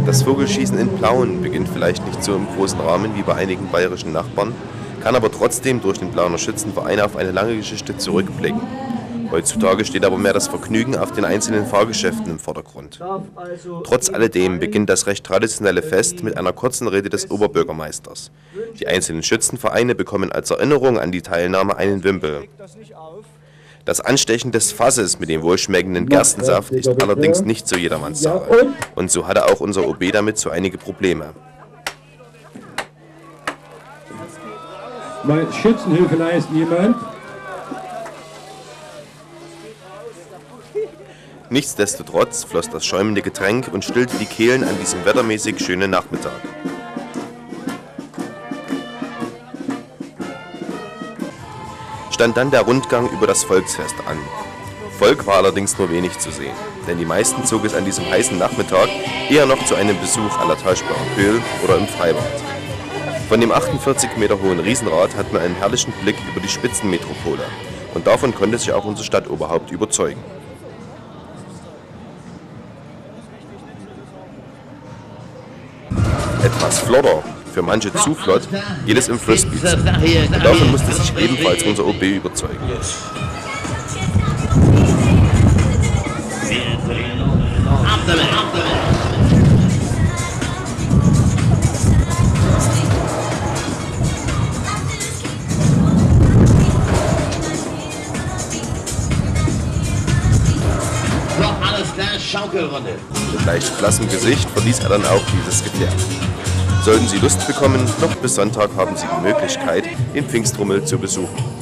Das Vogelschießen in Plauen beginnt vielleicht nicht so im großen Rahmen wie bei einigen bayerischen Nachbarn, kann aber trotzdem durch den Plauener Schützenverein auf eine lange Geschichte zurückblicken. Heutzutage steht aber mehr das Vergnügen auf den einzelnen Fahrgeschäften im Vordergrund. Trotz alledem beginnt das recht traditionelle Fest mit einer kurzen Rede des Oberbürgermeisters. Die einzelnen Schützenvereine bekommen als Erinnerung an die Teilnahme einen Wimpel. Das Anstechen des Fasses mit dem wohlschmeckenden Gerstensaft ist allerdings nicht so jedermanns Sache. Und so hatte auch unser OB damit so einige Probleme. Mal Schützenhilfe leisten, jemand? Nichtsdestotrotz floss das schäumende Getränk und stillte die Kehlen an diesem wettermäßig schönen Nachmittag. Stand dann der Rundgang über das Volksfest an. Volk war allerdings nur wenig zu sehen, denn die meisten zog es an diesem heißen Nachmittag eher noch zu einem Besuch à la Tauschbar Pöhl oder im Freibad. Von dem 48 Meter hohen Riesenrad hat man einen herrlichen Blick über die Spitzenmetropole und davon konnte sich auch unser Stadtoberhaupt überzeugen. Etwas flotter, für manche zu flott, geht es im Frisbee zu. Und davon musste sich ebenfalls unser OB überzeugen. Schaukelrunde. Mit leicht blassem Gesicht verließ er dann auch dieses Gefährt. Sollten Sie Lust bekommen, noch bis Sonntag haben Sie die Möglichkeit, den Pfingstrummel zu besuchen.